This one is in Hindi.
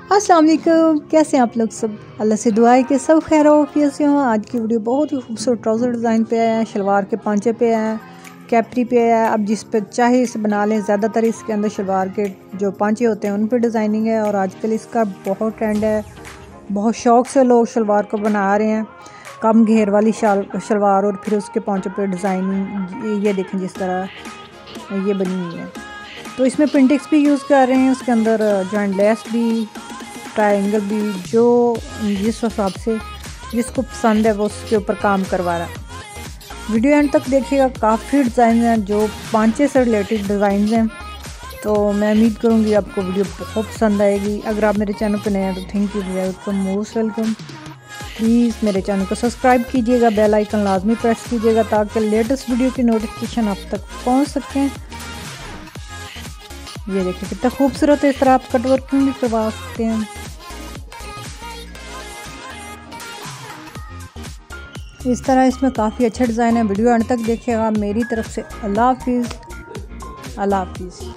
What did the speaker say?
अस्सलाम वालेकुम, कैसे हैं आप लोग सब। अल्लाह से दुआ है कि सब खैर वाफियत से हों। आज की वीडियो बहुत ही खूबसूरत ट्राउज़र डिज़ाइन पे है, शलवार के पांचे पे है, कैपरी पे है। अब जिस पे चाहे इसे बना लें। ज़्यादातर इसके अंदर शलवार के जो पांचे होते हैं उन पे डिज़ाइनिंग है और आजकल इसका बहुत ट्रेंड है। बहुत शौक़ से लोग शलवार को बना रहे हैं, कम घेर वाली शलवार और फिर उसके पांचों पे डिज़ाइनिंग ये देखें जिस तरह ये बनी हुई है। तो इसमें पिंटेक्स भी यूज़ कर रहे हैं, उसके अंदर जॉइंट लेस भी, ट्रायंगल भी, जो जिस हिसाब से जिसको पसंद है वो उसके ऊपर काम करवा रहा है। वीडियो एंड तक देखिएगा, काफ़ी डिज़ाइन हैं जो पांचे से रिलेटेड डिज़ाइन हैं। तो मैं उम्मीद करूँगी आपको वीडियो बहुत पसंद आएगी। अगर आप मेरे चैनल पर नए हैं तो thank you, welcome, most welcome. Please मेरे चैनल को सब्सक्राइब कीजिएगा, बेल आइकन लाजमी प्रेस कीजिएगा ताकि लेटेस्ट वीडियो की नोटिफिकेशन आप तक पहुँच सकें। ये देखिए कितना खूबसूरत है, इस तरह आप कट वर्किंग भी करवा सकते हैं। इस तरह इसमें काफ़ी अच्छा डिज़ाइन है। वीडियो अंत तक देखिएगा। मेरी तरफ से अल्लाह हाफिज़।